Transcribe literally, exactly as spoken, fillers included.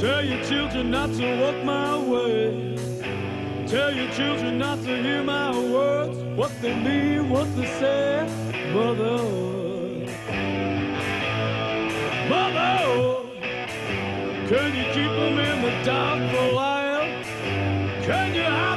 Tell your children not to walk my way. Tell your children not to hear my words, what they mean, what they say. Mother, mother, can you keep them in the dark for a while? Can you hide